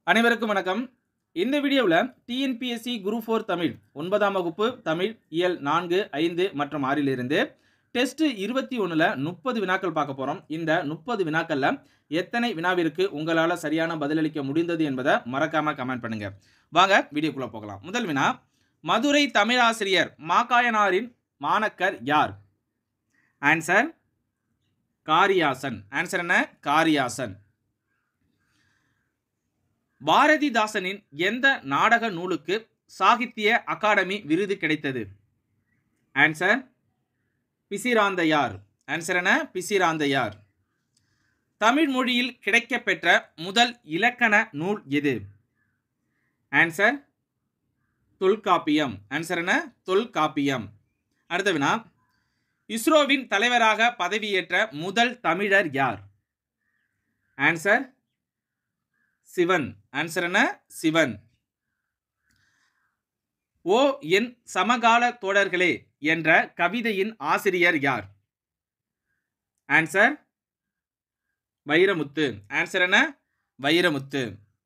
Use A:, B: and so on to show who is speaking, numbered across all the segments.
A: அனைவருக்கும் வணக்கம். இந்த வீடியோவில் டிஎன்பிஎஸ்சி குரூப் 4 தமிழ் 9ஆம் வகுப்பு தமிழ் இயல் 4, 5 மற்றும் 6 இருந்து டெஸ்ட் 21ல் 30 வினாக்கள் பார்க்க போகிறோம். இந்த 30 வினாக்களில் எத்தனை வினாவிற்கு உங்களால் சரியான பதிலளிக்க முடிந்தது என்பதை மறக்காமல் கமெண்ட் பண்ணுங்கள். வாங்க வீடியோக்குள்ளே போகலாம். முதல் வினா, மதுரை தமிழாசிரியர் மாகாயனாரின் மாணக்கர் யார்? ஆன்சர் காரியாசன். ஆன்சர் என்ன? காரியாசன். பாரதிதாசனின் எந்த நாடக நூலுக்கு சாகித்ய அகாடமி விருது கிடைத்தது? ஆன்சர் பிசிராந்தையார். ஆன்சர் என்ன? பிசிராந்தையார். தமிழ் மொழியில் கிடைக்கப்பெற்ற முதல் இலக்கண நூல் எது? ஆன்சர் தொல்காப்பியம். ஆன்சர் என்ன? தொல்காப்பியம். அடுத்த வினா, இஸ்ரோவின் தலைவராக பதவியேற்ற முதல் தமிழர் யார்? ஆன்சர் சிவன். ஆன்சர் என்ன? சிவன். ஓ என் சமகால தோழர்களே என்ற கவிதையின் ஆசிரியர் யார்? ஆன்சர் வைரமுத்து. ஆன்சர் என்ன? வைரமுத்து.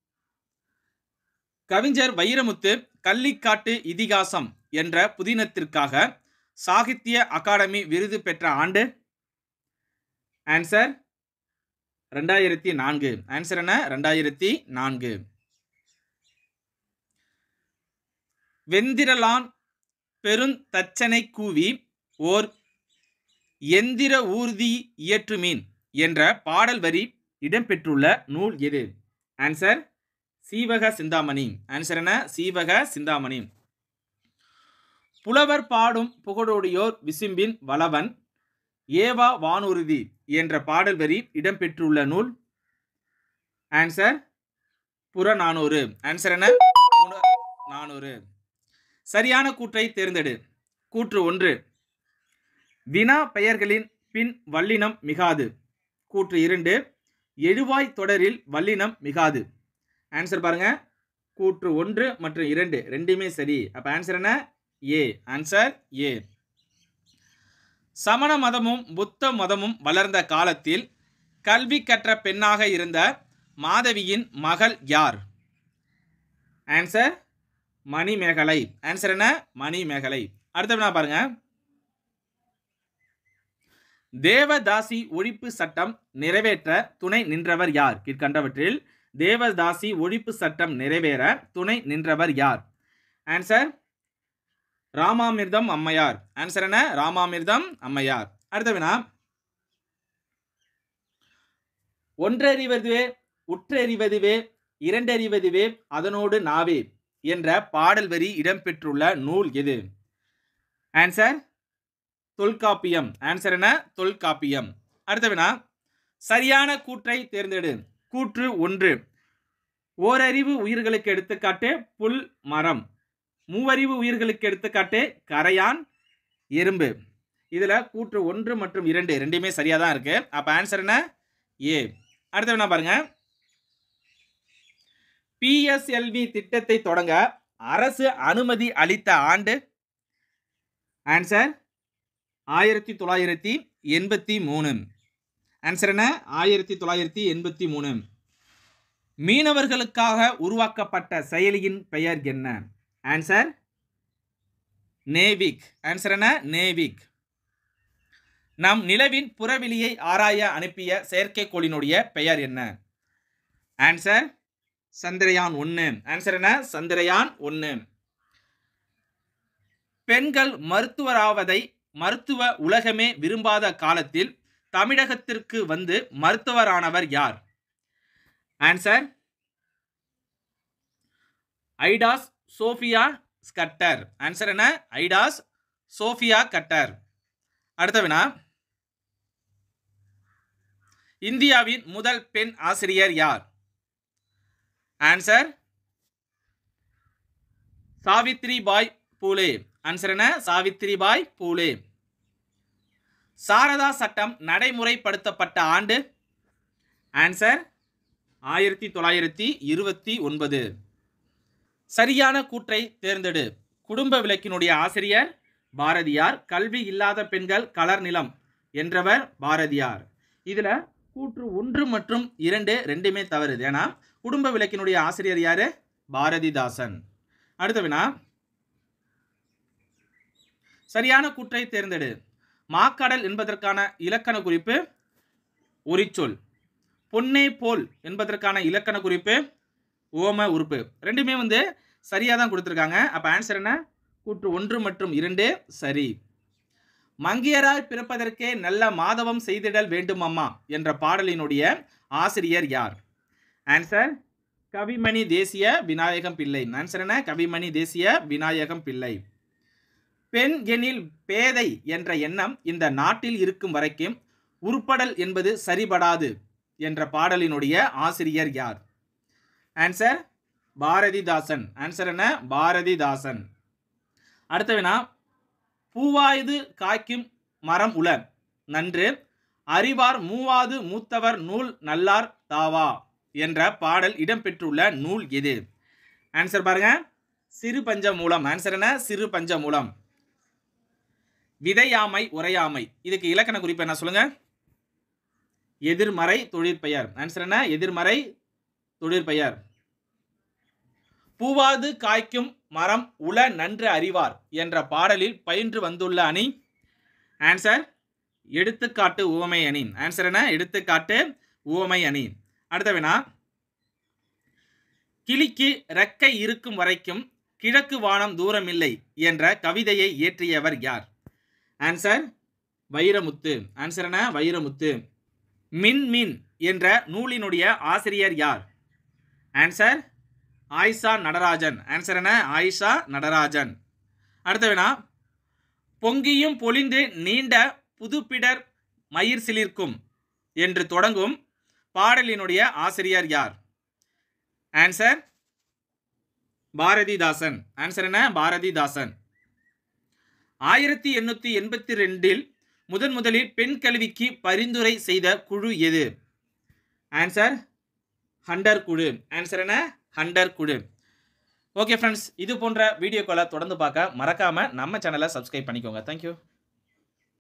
A: கவிஞர் வைரமுத்து கள்ளிக்காட்டு இதிகாசம் என்ற புதினத்திற்காக சாகித்ய அகாடமி விருது பெற்ற ஆண்டு? ஆன்சர் 2004. ஆன்சர் என்ன? 2004. வெந்திரலான் பெருந்தச்சனை கூவி ஓர் எந்திர ஊர்தி இயற்றுமீன் என்ற பாடல் வரி இடம்பெற்றுள்ள நூல் எது? ஆன்சர் சீவக சிந்தாமணி. ஆன்சர் என்ன? சீவக சிந்தாமணி. புலவர் பாடும் புகழோடியோர் விசும்பின் வளவன் ஏவா வானூர்தி என்ற பாடல் வரி இடம்பெற்றுள்ள நூல்? ஆன்சர் புறநானூறு. ஆன்சர் என்ன? புறநானூறு. சரியான கூற்றை தேர்ந்தெடு. கூற்று 1, வினா பெயர்களின் பின் வல்லினம் மிகாது. கூற்று 2, எழுவாய் தொடரில் வல்லினம் மிகாது. ஆன்சர் பாருங்க, கூற்று 1 மற்றும் 2 ரெண்டுமே சரி. அப்ப ஆன்சர் என்ன? ஏ. Answer A. சமண மதமும் புத்த மதமும் வளர்ந்த காலத்தில் கல்வி கற்ற பெண்ணாக இருந்த மாதவியின் மகள் யார்? ஆன்சர் மணிமேகலை. ஆன்சர் என்ன? மணிமேகலை. அடுத்த வினா பாருங்க, தேவதாசி ஒழிப்பு சட்டம் நிறைவேற்ற துணை நின்றவர் யார்? கீழ்கண்டவற்றில் தேவதாசி ஒழிப்பு சட்டம் நிறைவேற துணை நின்றவர் யார்? ஆன்சர் ராமாமிர்தம் அம்மையார். ஆன்சர் என்ன? ராமாமிர்தம் அம்மையார். அடுத்த வினா, ஒன்றறிவதுவே உற்றறிவதுவே இரண்டறிவதுவே அதனோடு நாவே என்ற பாடல் வரி இடம்பெற்றுள்ள நூல் எது? ஆன்சர் தொல்காப்பியம். ஆன்சர் என்ன? தொல்காப்பியம். அடுத்த வினா, சரியான கூற்றை தேர்ந்தெடு. கூற்று 1, ஓரறிவு உயிர்களுக்கு எடுத்துக்காட்டு புல் மரம். மூவறிவு உயிர்களுக்கு எடுத்துக்காட்டு கரையான் எறும்பு. இதுல கூற்று 1 மற்றும் 2 ரெண்டுமே சரியா தான் இருக்கு. அப்ப ஆன்சர் என்ன? ஏ. அடுத்த வினா பாருங்க, பிஎஸ்எல்வி திட்டத்தை தொடங்க அரசு அனுமதி அளித்த ஆண்டு? ஆன்சர் 1983. ஆன்சர் என்ன? 1983. மீனவர்களுக்காக உருவாக்கப்பட்ட செயலியின் பெயர் என்ன? ஆன்சர் நேவிக். ஆன்சர் என்ன? நேவிக். நம் நிலவின் புறவெளியை ஆராய அனுப்பிய செயற்கைக்கோளினுடைய பெயர் என்ன? ஆன்சர் சந்திரயான் 1. ஆன்சர் என்ன? சந்திரயான் 1. பெண்கள் மருத்துவராவதை மருத்துவ உலகமே விரும்பாத காலத்தில் தமிழகத்திற்கு வந்து மருத்துவரானவர் யார்? Answer Idas Sophia Scudder. Answer என்ன? Idas Sophia Scudder. அடுத்த வினா, இந்தியாவின் முதல் பெண் ஆசிரியர் யார்? ஆன்சர் சாவித்ரிபாய் பூலே. ஆன்சர் என்ன? சாவித்ரிபாய் பூலே. சாரதா சட்டம் நடைமுறைப்படுத்தப்பட்ட ஆண்டு? ஆன்சர் 1929. சரியான கூற்றை தேர்ந்தெடு. குடும்ப விளக்கினுடைய ஆசிரியர் பாரதியார். கல்வி இல்லாத பெண்கள் கலர் நிலம் என்றவர் பாரதியார். இதுல கூற்று 1 மற்றும் 2 ரெண்டுமே தவறு. ஏன்னா குடும்ப விளக்கினுடைய ஆசிரியர் யாரு? பாரதிதாசன். அடுத்த வினா, சரியான கூற்றை தேர்ந்தெடு. மாக்கடல் என்பதற்கான இலக்கண குறிப்பு உரிச்சொல். பொன்னே போல் என்பதற்கான இலக்கண குறிப்பு ஓம உறுப்பு. ரெண்டுமே சரியா தான் கொடுத்திருக்காங்க. அப்ப ஆன்சர் என்ன? கூற்று 1 மற்றும் 2 சரி. மங்கையராய் பிறப்பதற்கே நல்ல மாதவம் செய்திடல் வேண்டும் அம்மா என்ற பாடலினுடைய ஆசிரியர் யார்? ஆன்சர் கவிமணி தேசிய விநாயகம் பிள்ளை. ஆன்சர் என்ன? கவிமணி தேசிய விநாயகம் பிள்ளை. பெண் எனில் பேதை என்ற எண்ணம் இந்த நாட்டில் இருக்கும் வரைக்கும் உருப்படல் என்பது சரிபடாது என்ற பாடலினுடைய ஆசிரியர் யார்? ஆன்சர் பாரதிதாசன். ஆன்சர் என்ன? பாரதிதாசன். அடுத்த வினா, பூவாய்து காய்க்கும் மரம் உள நன்று அறிவார் மூவாது மூத்தவர் நூல் நல்லார் தாவா என்ற பாடல் இடம்பெற்றுள்ள நூல் எது? ஆன்சர் பாருங்க, சிறு பஞ்சமூலம். ஆன்சர் என்ன? சிறு பஞ்சமூலம். விதையாமை உரையாமை இதுக்கு இலக்கண குறிப்பு என்ன சொல்லுங்க? எதிர்மறை தொழிற்பெயர். ஆன்சர் என்ன? எதிர்மறை தொழிற்பெயர். பூவாது காய்க்கும் மரம் உள நன்று அறிவார் என்ற பாடலில் பயின்று வந்துள்ள அணி? ஆன்சர் எடுத்துக்காட்டு உவமை அணி. ஆன்சர் என்ன? எடுத்துக்காட்டு உவமை அணி. அடுத்த வினா, கிளிக்கு ரெக்கை இருக்கும் வரைக்கும் கிழக்கு வானம் தூரமில்லை என்ற கவிதையை இயற்றியவர் யார்? ஆன்சர் வைரமுத்து. ஆன்சர் என்ன? வைரமுத்து. மின் மின் என்ற நூலினுடைய ஆசிரியர் யார்? ஆன்சர் ஆயிஷா நடராஜன். ஆன்சர் என்ன? ஆயிஷா நடராஜன். அடுத்த வினா, பொங்கியும் பொலிந்து நீண்ட புதுப்பிடர் மயிர் சிலிர்க்கும் என்று தொடங்கும் பாடலினுடைய ஆசிரியர் யார்? ஆன்சர் பாரதிதாசன். ஆன்சர் என்ன? பாரதிதாசன். 1882 முதலில் பெண் கல்விக்கு பரிந்துரை செய்த குழு எது? ஆன்சர் ஹண்டர் குழு. ஆன்சர் என்ன? ஹண்டர் குழு. ஓகே ஃப்ரெண்ட்ஸ், இது போன்ற வீடியோக்களை தொடர்ந்து பார்க்க மறக்காம நம்ம சேனலை சப்ஸ்கிரைப் பண்ணிக்கோங்க. தேங்க்யூ.